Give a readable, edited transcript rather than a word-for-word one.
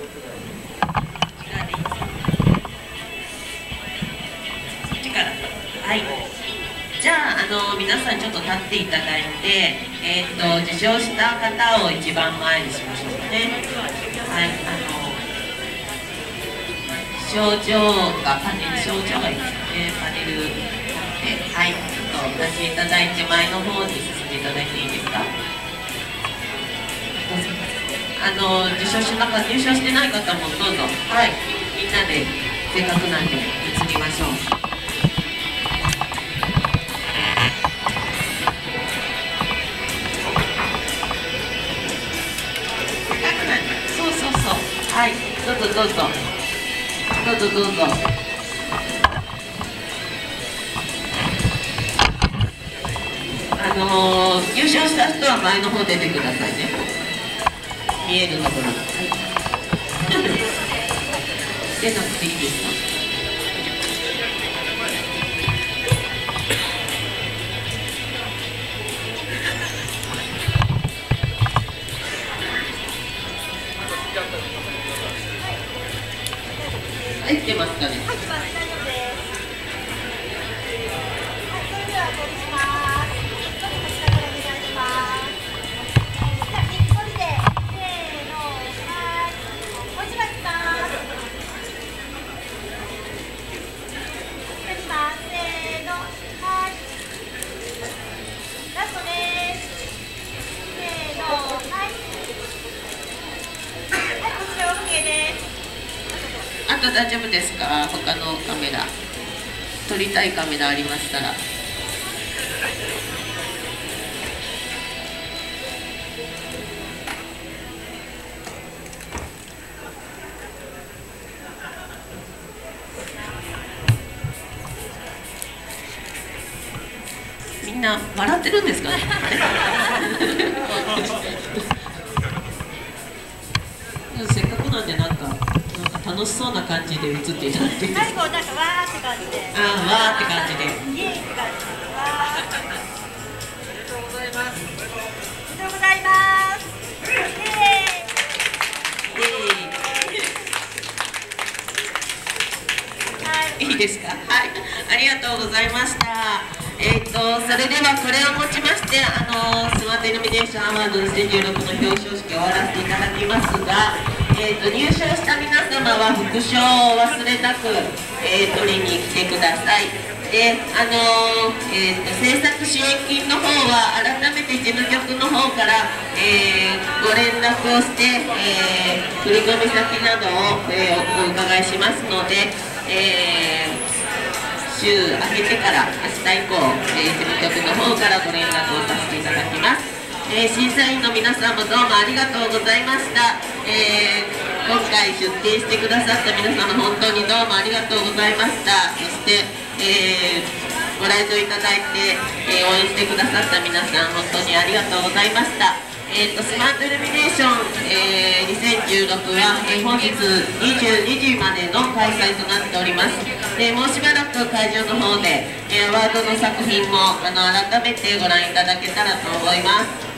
はい。じゃあ、皆さんちょっと立っていただいて、受賞した方を一番前にしましょうかね。はい。症状がいいですよね。パネルで、はい。ちょっとお立ちいただいて、前の方に進んでいただいていいですか。入賞してない方もどうぞ。はい。みんなで、せっかくなんで、移りましょう。はい、どうぞどうぞ。どうぞどうぞ。優勝した人は前の方出てくださいね。見えるところ。はい、出なくていいですか。入ってますかね。あと大丈夫ですか？他のカメラ、撮りたいカメラありましたら。みんな笑ってるんですかね。せっかくなんでなんか楽しそうな感じで映っていただいて。 最後なんかわーって感じで。 わーって感じで。 イエーイって感じで。ありがとうございます。ありがとうございます。 いいですか。はい、ありがとうございました。それではこれをもちまして、スマートイルミネーションアワード2016の表彰式を終わらせていただきますが、入賞した皆様は副賞を忘れなく、取りに来てください。で、制作支援金の方は改めて事務局の方から、ご連絡をして、振込先などを、お伺いしますので、週明けてから明日以降、事務局の方からご連絡をさせていただきます。審査員の皆さんもどうもありがとうございました。今回出展してくださった皆様本当にどうもありがとうございました。そして、ご来場いただいて、応援してくださった皆さん本当にありがとうございました。スマートイルミネーション、2016は、本日22時までの開催となっております。もうしばらく会場の方で、アワードの作品も改めてご覧いただけたらと思います。